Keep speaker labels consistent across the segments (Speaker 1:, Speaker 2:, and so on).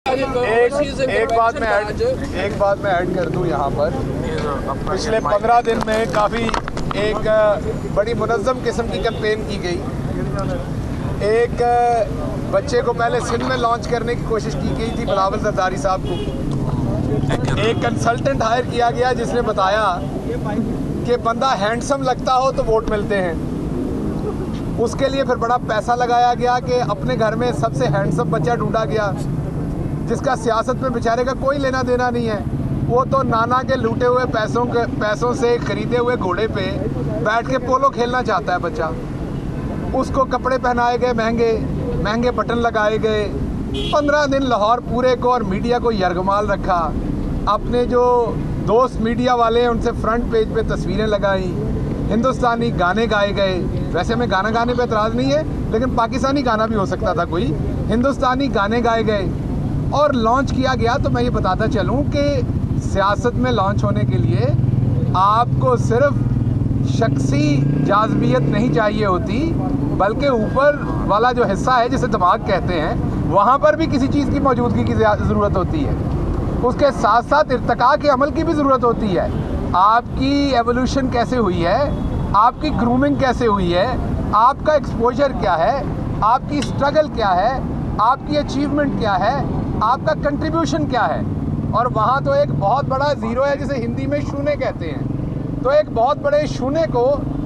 Speaker 1: एक बात मैं ऐड कर दूं यहाँ पर। पिछले 15 दिन में काफ़ी एक बड़ी मुनज़्ज़म किस्म की कैंपेन की गई। एक बच्चे को पहले सिंध में लॉन्च करने की कोशिश की गई थी, बिलावल ज़रदारी साहब को। एक कंसल्टेंट हायर किया गया जिसने बताया कि बंदा हैंडसम लगता हो तो वोट मिलते हैं। उसके लिए फिर बड़ा पैसा लगाया गया कि अपने घर में सबसे हैंडसम बच्चा ढूंढा गया जिसका सियासत में बेचारे का कोई लेना देना नहीं है। वो तो नाना के लूटे हुए पैसों से खरीदे हुए घोड़े पे बैठ के पोलो खेलना चाहता है बच्चा। उसको कपड़े पहनाए गए, महंगे महंगे बटन लगाए गए। 15 दिन लाहौर पूरे को और मीडिया को यरगमाल रखा। अपने जो दोस्त मीडिया वाले हैं उनसे फ्रंट पेज पे तस्वीरें लगाई। हिंदुस्तानी गाने गाए गए। वैसे में गाना गाने पे एतराज़ नहीं है, लेकिन पाकिस्तानी गाना भी हो सकता था कोई। हिंदुस्तानी गाने गाए गए और लॉन्च किया गया। तो मैं ये बताता चलूँ कि सियासत में लॉन्च होने के लिए आपको सिर्फ शख्सी जाज़बियत नहीं चाहिए होती, बल्कि ऊपर वाला जो हिस्सा है जिसे दिमाग कहते हैं, वहाँ पर भी किसी चीज़ की मौजूदगी की ज़रूरत होती है। उसके साथ साथ इर्तिका के अमल की भी ज़रूरत होती है। आपकी एवोल्यूशन कैसे हुई है, आपकी ग्रूमिंग कैसे हुई है, आपका एक्सपोजर क्या है, आपकी स्ट्रगल क्या है, आपकी अचीवमेंट क्या है, आपका कंट्रीब्यूशन क्या है। और वहाँ तो एक बहुत बड़ा ज़ीरो है जिसे हिंदी में शून्य कहते हैं। तो एक बहुत बड़े शून्य को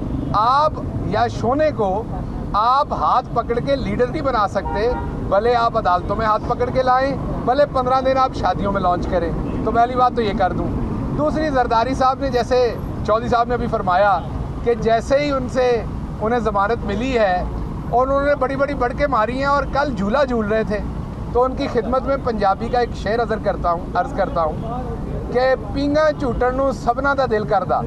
Speaker 1: आप या शोने को आप हाथ पकड़ के लीडर नहीं बना सकते। भले आप अदालतों में हाथ पकड़ के लाएं, भले 15 दिन आप शादियों में लॉन्च करें। तो पहली बात तो ये कर दूं। दूसरी, जरदारी साहब ने, जैसे चौधरी साहब ने अभी फरमाया कि जैसे ही उन्हें ज़मानत मिली है और उन्होंने बड़ी बड़ी बढ़के मारी हैं और कल झूला झूल रहे थे, तो उनकी खिदमत में पंजाबी का एक शेर अर्ज़ करता हूँ कि पींगा झूटन नूं सबना दा दिल करदा,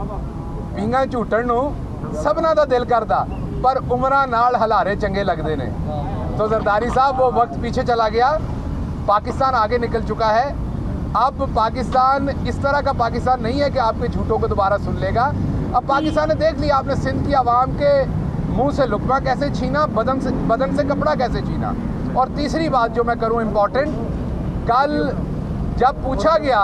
Speaker 1: पींगा झूटन नूं सबना दा दिल करदा, पर उमरां नाल हलारे चंगे लगदे ने। तो जरदारी साहब, वो वक्त पीछे चला गया, पाकिस्तान आगे निकल चुका है। अब पाकिस्तान इस तरह का पाकिस्तान नहीं है कि आपके झूठों को दोबारा सुन लेगा। अब पाकिस्तान ने देख लिया, आपने सिंध की आवाम के मुंह से लुक़मा कैसे छीना, बदन से कपड़ा कैसे छीना। और तीसरी बात जो मैं करूं इम्पॉर्टेंट, कल जब पूछा गया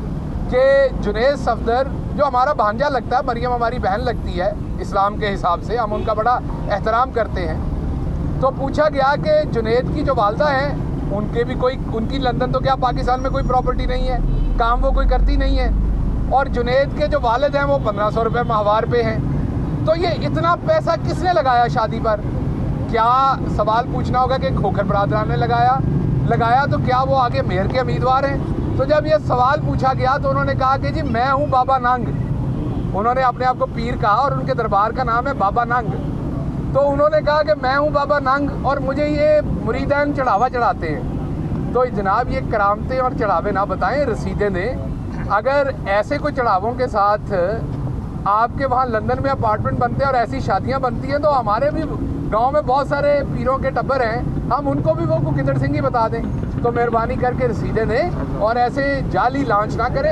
Speaker 1: कि जुनैद सफदर, जो हमारा भांजा लगता है, मरियम हमारी बहन लगती है इस्लाम के हिसाब से, हम उनका बड़ा एहतराम करते हैं, तो पूछा गया कि जुनैद की जो वालदा हैं उनकी लंदन तो क्या पाकिस्तान में कोई प्रॉपर्टी नहीं है, काम वो कोई करती नहीं है, और जुनैद के जो वालिद हैं वो 1500 रुपये माहवार पे हैं। तो ये इतना पैसा किसने लगाया शादी पर? क्या सवाल पूछना होगा कि खोखर बरादरान ने लगाया तो क्या वो आगे मेयर के उम्मीदवार हैं? तो जब ये सवाल पूछा गया तो उन्होंने कहा कि जी मैं हूँ बाबा नंग। उन्होंने अपने आप को पीर कहा और उनके दरबार का नाम है बाबा नंग। तो उन्होंने कहा कि मैं हूँ बाबा नंग और मुझे ये मुरीदान चढ़ावा चढ़ाते हैं। तो जनाब, ये करामतें और चढ़ावे ना बताएं, रसीदें दें। अगर ऐसे कोई चढ़ावों के साथ आपके वहाँ लंदन में अपार्टमेंट बनते हैं और ऐसी शादियाँ बनती हैं, तो हमारे भी गांव में बहुत सारे पीरों के टब्बर हैं, हम उनको भी वो कुकिंदड़ सिंह ही बता दें। तो मेहरबानी करके रसीदें दें और ऐसे जाली लॉन्च ना करें।